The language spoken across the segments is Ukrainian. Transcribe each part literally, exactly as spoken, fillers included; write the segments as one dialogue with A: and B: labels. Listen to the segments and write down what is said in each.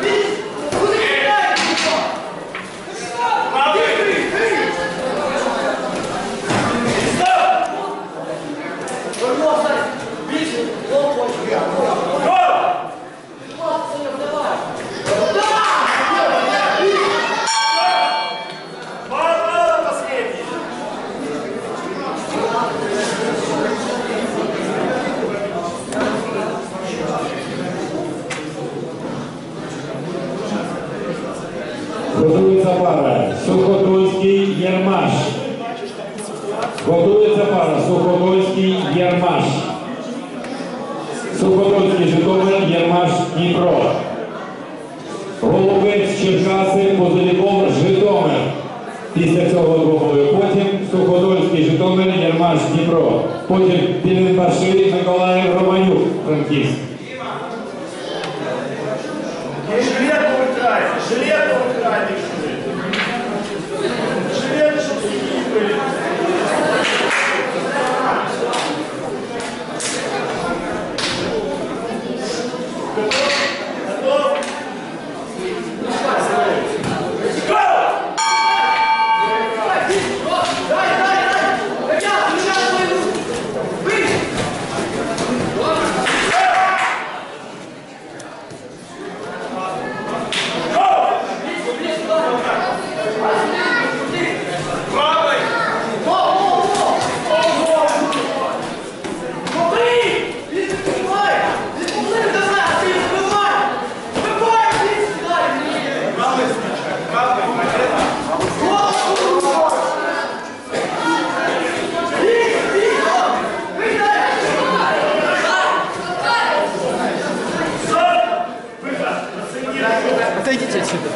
A: Готується пара Суходольський Єрмаш. Готується пара Суходольський Єрмаш. Суходольський Житомир, Єрмаш Дніпро. Голубець Черкаси, Позоліков Житомир. Після цього двобою. Потім Суходольський Житомир, Єрмаш Дніпро. Потім Біленбаши, Николай, Романюк, Франківськ.
B: Жилетку украй, жилетку украй, жилетку, чтобы сухие были. Готов? Дай, дай, дай! Ребят, держать свою руку! Выйди!
C: Отойдите отсюда.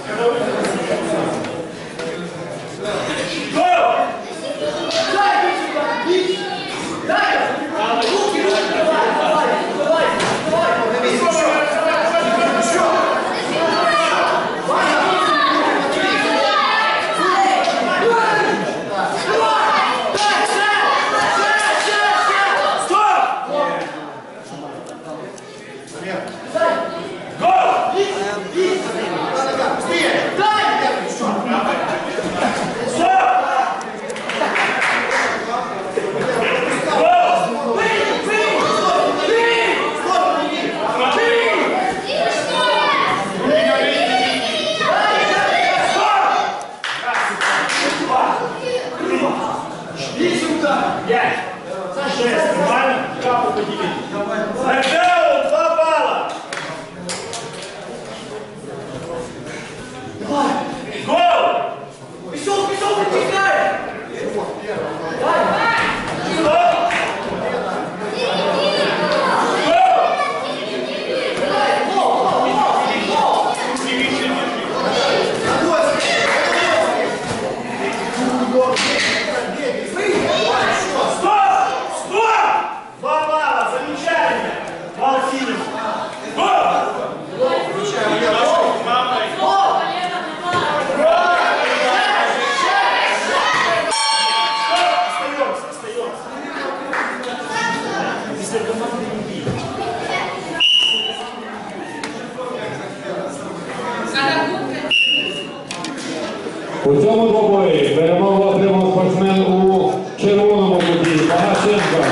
A: У цьому двобої перемогу отримав спортсмен у червоному куті Погашенко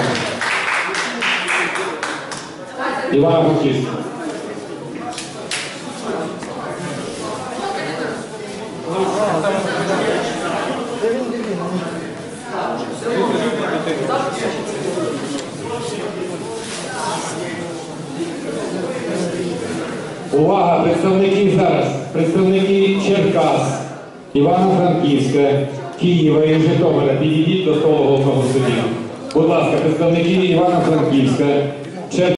A: Івано-Франківськ. Увага, представники зараз, представники Черкас, Івано-Франківська, Києва і Житомира, підійдіть до столу головного судді. Будь ласка, представники Івано-Франківська,